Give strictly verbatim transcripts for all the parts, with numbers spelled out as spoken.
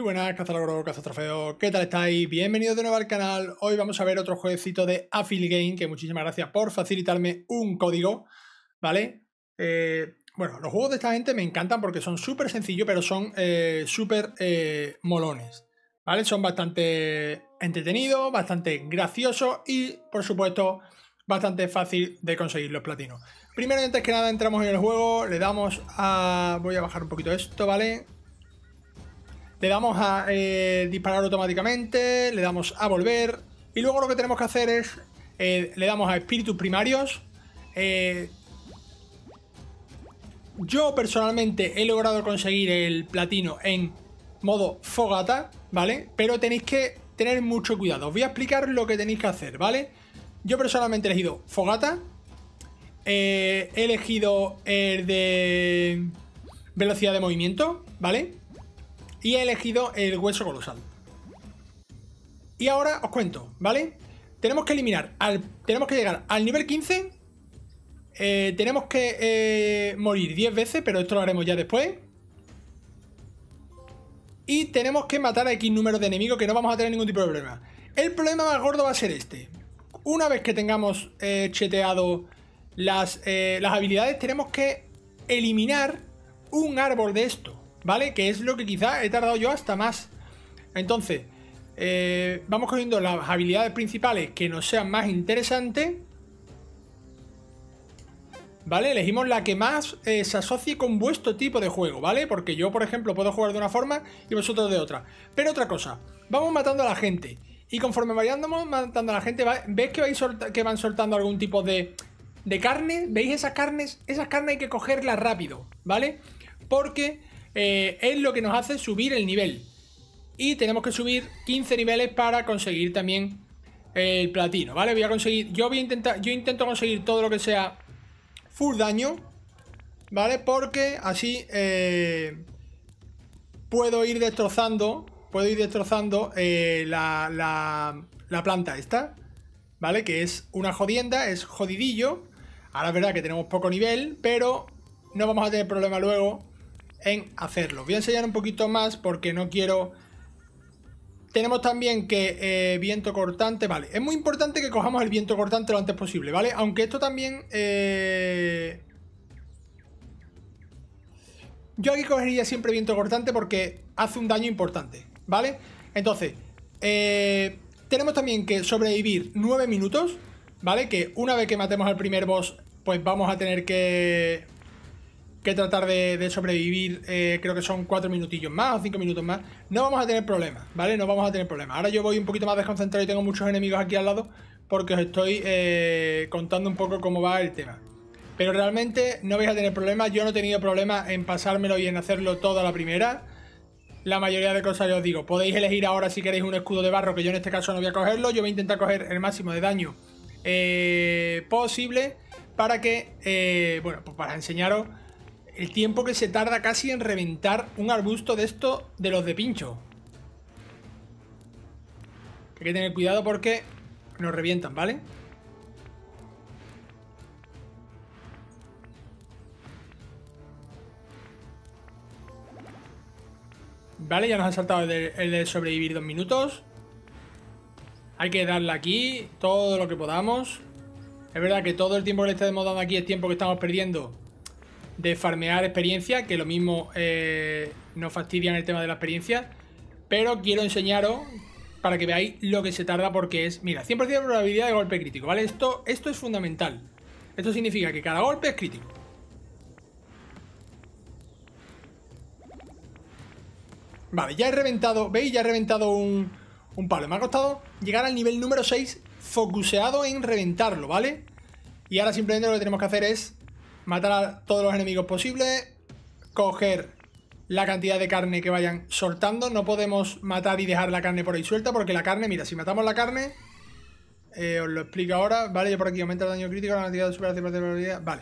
buenas, cazalogro, cazatrofeo, ¿qué tal estáis? Bienvenidos de nuevo al canal. Hoy vamos a ver otro jueguecito de Affiliate, que muchísimas gracias por facilitarme un código, ¿vale? Eh, bueno, los juegos de esta gente me encantan porque son súper sencillos, pero son eh, súper eh, molones, ¿vale? Son bastante entretenidos, bastante graciosos y, por supuesto, bastante fácil de conseguir los platinos. Primero y antes que nada entramos en el juego, le damos a... Voy a bajar un poquito esto, ¿vale? Le damos a eh, disparar automáticamente, le damos a volver y luego lo que tenemos que hacer es, eh, le damos a espíritus primarios. Eh, yo personalmente he logrado conseguir el platino en modo fogata, ¿vale? Pero tenéis que tener mucho cuidado. Os voy a explicar lo que tenéis que hacer, ¿vale? Yo personalmente he elegido fogata, eh, he elegido el de velocidad de movimiento, ¿vale? Y he elegido el hueso colosal. Y ahora os cuento, ¿vale? Tenemos que eliminar, al, tenemos que llegar al nivel quince. eh, Tenemos que eh, morir diez veces, pero esto lo haremos ya después. Y tenemos que matar a X número de enemigos, que no vamos a tener ningún tipo de problema. El problema más gordo va a ser este. Una vez que tengamos eh, cheteado las, eh, las habilidades, tenemos que eliminar un árbol de esto, ¿vale? Que es lo que quizá he tardado yo hasta más. Entonces, eh, vamos cogiendo las habilidades principales que nos sean más interesantes, ¿vale? Elegimos la que más eh, se asocie con vuestro tipo de juego, ¿vale? Porque yo, por ejemplo, puedo jugar de una forma y vosotros de otra. Pero otra cosa, vamos matando a la gente. Y conforme vayamos matando a la gente, ¿veis que, vais que van soltando algún tipo de, de carne? ¿Veis esas carnes? Esas carnes hay que cogerlas rápido, ¿vale? Porque eh, es lo que nos hace subir el nivel. Y tenemos que subir quince niveles para conseguir también el platino, ¿vale? Voy a conseguir, yo voy a intentar, yo intento conseguir todo lo que sea full daño, ¿vale? Porque así eh, puedo ir destrozando, puedo ir destrozando eh, la, la, la planta esta, ¿vale? Que es una jodienda, es jodidillo. Ahora es verdad que tenemos poco nivel, pero no vamos a tener problema luego en hacerlo. Voy a enseñar un poquito más porque no quiero... Tenemos también que eh, viento cortante, vale. Es muy importante que cojamos el viento cortante lo antes posible, ¿vale? Aunque esto también... Eh... Yo aquí cogería siempre viento cortante porque hace un daño importante, ¿vale? Entonces, eh... tenemos también que sobrevivir nueve minutos, ¿vale? Que una vez que matemos al primer boss, pues vamos a tener que... que tratar de, de sobrevivir, eh, creo que son cuatro minutillos más o cinco minutos más. No vamos a tener problemas, ¿vale? No vamos a tener problemas. Ahora yo voy un poquito más desconcentrado y tengo muchos enemigos aquí al lado porque os estoy eh, contando un poco cómo va el tema. Pero realmente no vais a tener problemas. Yo no he tenido problemas en pasármelo y en hacerlo todo a la primera. La mayoría de cosas ya os digo. Podéis elegir ahora si queréis un escudo de barro, que yo en este caso no voy a cogerlo. Yo voy a intentar coger el máximo de daño eh, posible para que, eh, bueno, pues para enseñaros el tiempo que se tarda casi en reventar un arbusto de esto, de los de pincho. Hay que tener cuidado porque nos revientan, ¿vale? Vale, ya nos ha saltado el de, el de sobrevivir dos minutos. Hay que darle aquí todo lo que podamos. Es verdad que todo el tiempo que le estamos dando aquí es tiempo que estamos perdiendo de farmear experiencia, que lo mismo eh, nos fastidia en el tema de la experiencia, pero quiero enseñaros para que veáis lo que se tarda, porque es, mira, cien por ciento de probabilidad de golpe crítico, ¿vale? Esto, esto es fundamental. Esto significa que cada golpe es crítico. Vale, ya he reventado, ¿veis? Ya he reventado un, un palo. Me ha costado llegar al nivel número seis focuseado en reventarlo, ¿vale? Y ahora simplemente lo que tenemos que hacer es matar a todos los enemigos posibles, coger la cantidad de carne que vayan soltando. No podemos matar y dejar la carne por ahí suelta, porque la carne, mira, si matamos la carne, eh, os lo explico ahora, ¿vale? Yo por aquí aumenta el daño crítico, la cantidad de superación de probabilidad, vale.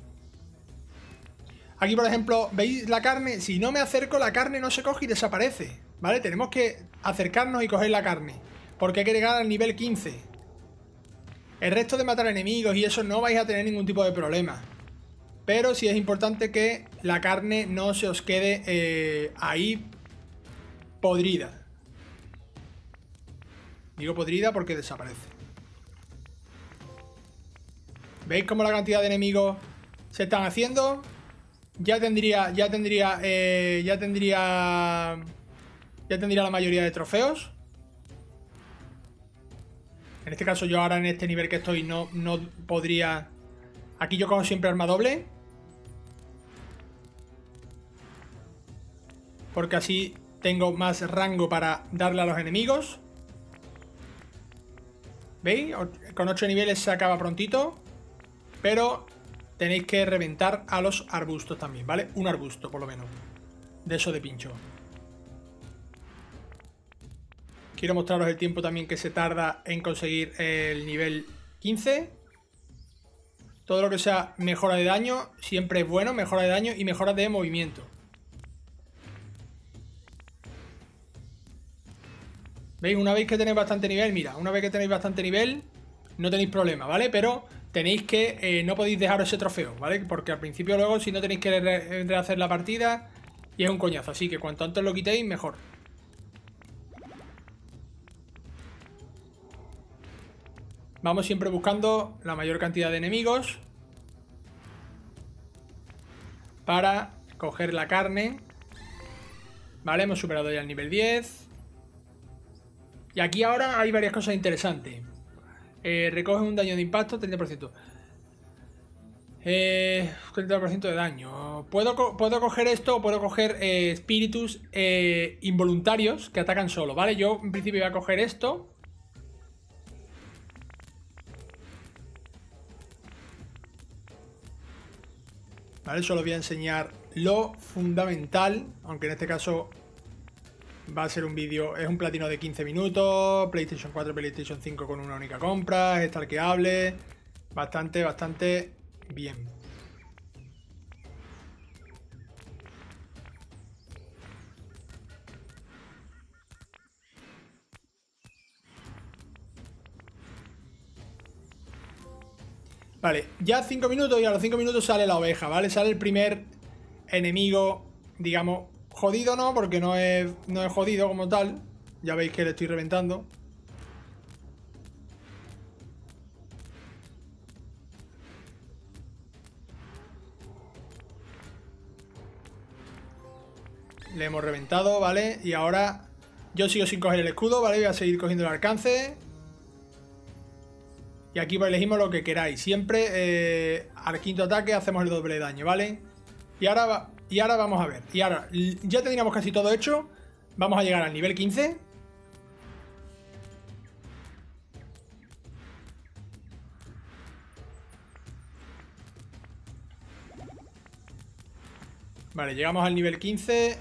Aquí, por ejemplo, ¿veis la carne? Si no me acerco, la carne no se coge y desaparece, ¿vale? Tenemos que acercarnos y coger la carne, porque hay que llegar al nivel quince. El resto de matar enemigos y eso no vais a tener ningún tipo de problema. Pero sí es importante que la carne no se os quede eh, ahí podrida. Digo podrida porque desaparece. ¿Veis cómo la cantidad de enemigos se están haciendo? Ya tendría, ya tendría, eh, ya tendría, ya tendría la mayoría de trofeos. En este caso yo ahora en este nivel que estoy no, no podría... Aquí yo cojo siempre arma doble. Porque así tengo más rango para darle a los enemigos. ¿Veis? Con ocho niveles se acaba prontito. Pero tenéis que reventar a los arbustos también, ¿vale? Un arbusto por lo menos. De eso de pincho. Quiero mostraros el tiempo también que se tarda en conseguir el nivel quince. Todo lo que sea mejora de daño siempre es bueno. Mejora de daño y mejora de movimiento. ¿Veis? Una vez que tenéis bastante nivel, mira, una vez que tenéis bastante nivel, no tenéis problema, ¿vale? Pero tenéis que, eh, no podéis dejaros ese trofeo, ¿vale? Porque al principio luego si no tenéis que re rehacer la partida y es un coñazo. Así que cuanto antes lo quitéis, mejor. Vamos siempre buscando la mayor cantidad de enemigos para coger la carne. Vale, hemos superado ya el nivel diez. Y aquí ahora hay varias cosas interesantes. Eh, recoge un daño de impacto, treinta por ciento. Eh, treinta por ciento de daño. Puedo, co puedo coger esto o puedo coger eh, espíritus eh, involuntarios que atacan solo, ¿vale? Yo en principio voy a coger esto. Vale, solo voy a enseñar lo fundamental, aunque en este caso va a ser un vídeo, es un platino de quince minutos, PlayStation cuatro, PlayStation cinco con una única compra, es stalkeable, bastante, bastante bien. Vale, ya cinco minutos y a los cinco minutos sale la oveja, ¿vale? Sale el primer enemigo, digamos, jodido no, porque no es, no es jodido como tal. Ya veis que le estoy reventando. Le hemos reventado, ¿vale? Y ahora yo sigo sin coger el escudo, ¿vale? Voy a seguir cogiendo el alcance. Y aquí pues elegimos lo que queráis. Siempre eh, al quinto ataque hacemos el doble daño, ¿vale? Y ahora, va, y ahora vamos a ver. Y ahora ya tendríamos casi todo hecho. Vamos a llegar al nivel quince. Vale, llegamos al nivel quince.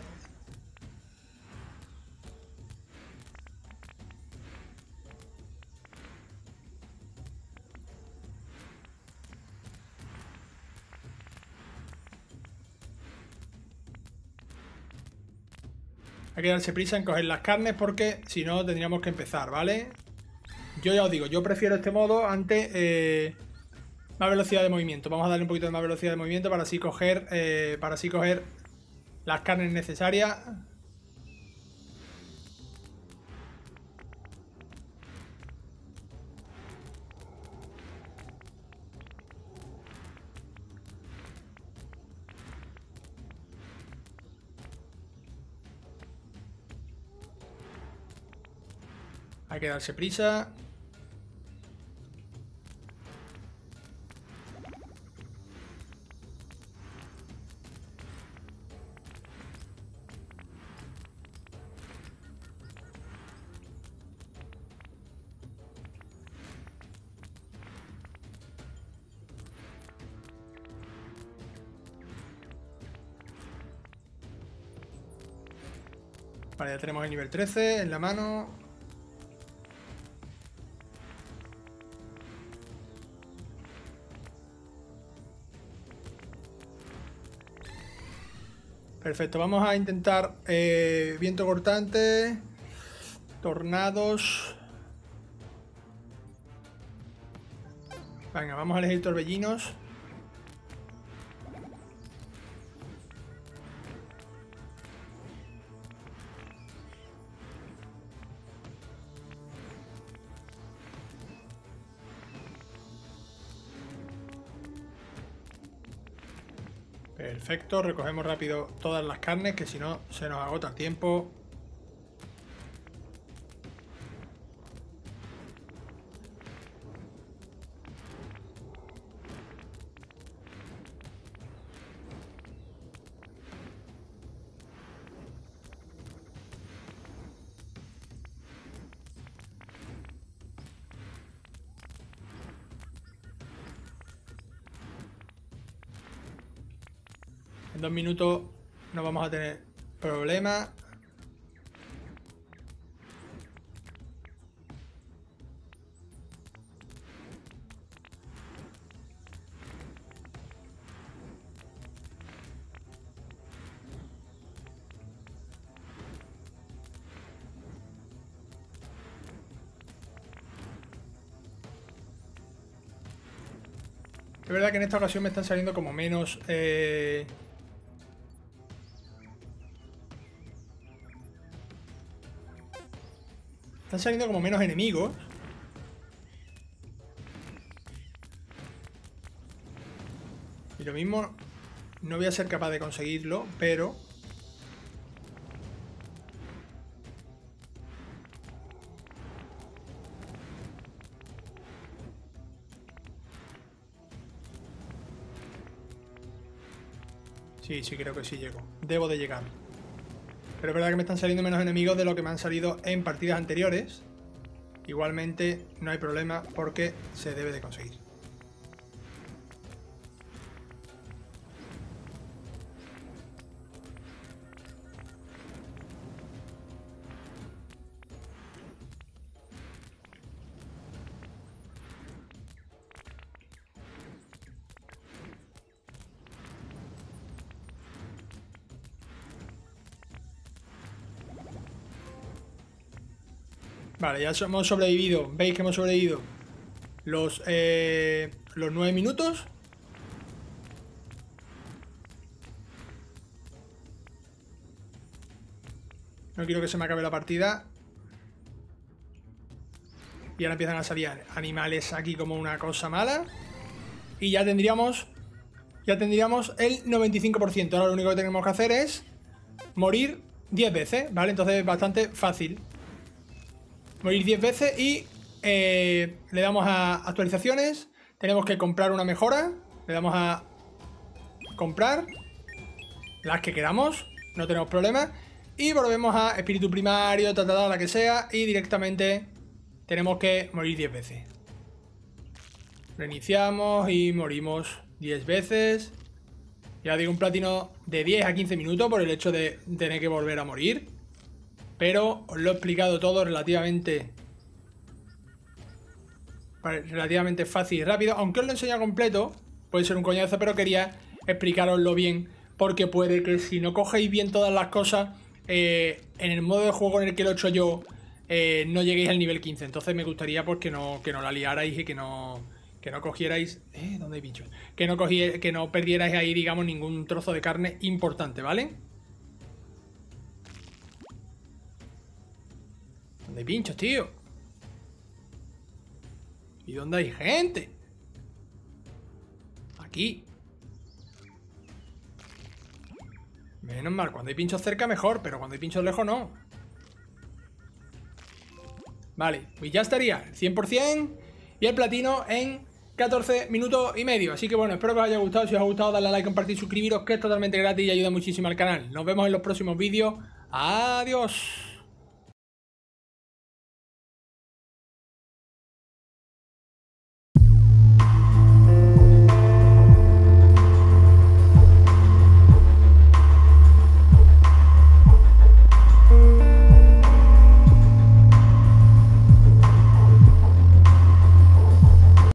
Hay que darse prisa en coger las carnes porque si no tendríamos que empezar, ¿vale? Yo ya os digo, yo prefiero este modo ante eh, más velocidad de movimiento. Vamos a darle un poquito de más velocidad de movimiento para así coger, eh, para así coger las carnes necesarias. Hay que darse prisa. Vale, ya tenemos el nivel trece en la mano. Perfecto, vamos a intentar eh, viento cortante, tornados. Venga, vamos a elegir torbellinos. Perfecto, recogemos rápido todas las carnes, que si no se nos agota el tiempo. En dos minutos no vamos a tener problemas. Es verdad que en esta ocasión me están saliendo como menos... Eh... Están saliendo como menos enemigos. Y lo mismo no voy a ser capaz de conseguirlo, pero... Sí, sí, creo que sí llego. Debo de llegar. Pero es verdad que me están saliendo menos enemigos de lo que me han salido en partidas anteriores. Igualmente no hay problema porque se debe de conseguir. Vale, ya hemos sobrevivido. ¿Veis que hemos sobrevivido? Los, eh, los nueve minutos. No quiero que se me acabe la partida. Y ahora empiezan a salir animales aquí como una cosa mala. Y ya tendríamos... Ya tendríamos el noventa y cinco por ciento. Ahora lo único que tenemos que hacer es morir diez veces, ¿vale? Entonces es bastante fácil. Morir diez veces y eh, le damos a actualizaciones. Tenemos que comprar una mejora. Le damos a comprar las que queramos. No tenemos problema. Y volvemos a espíritu primario, ta, ta, ta, la que sea. Y directamente tenemos que morir diez veces. Reiniciamos y morimos diez veces. Ya digo, un platino de diez a quince minutos por el hecho de tener que volver a morir. Pero os lo he explicado todo relativamente relativamente fácil y rápido. Aunque os lo enseño completo, puede ser un coñazo, pero quería explicaroslo bien. Porque puede que si no cogéis bien todas las cosas, eh, en el modo de juego en el que lo he hecho yo, eh, no lleguéis al nivel quince. Entonces me gustaría pues, que, no, que no la liarais y que no, que no cogierais... ¿Eh? ¿Dónde hay bichos? Que no, cogierais, que no perdierais ahí, digamos, ningún trozo de carne importante, ¿vale? ¿Dónde hay pinchos, tío? ¿Y dónde hay gente? Aquí. Menos mal, cuando hay pinchos cerca mejor, pero cuando hay pinchos lejos no. Vale, pues ya estaría, cien por cien. Y el platino en catorce minutos y medio. Así que bueno, espero que os haya gustado. Si os ha gustado, dadle a like, compartir, suscribiros, que es totalmente gratis y ayuda muchísimo al canal. Nos vemos en los próximos vídeos. Adiós.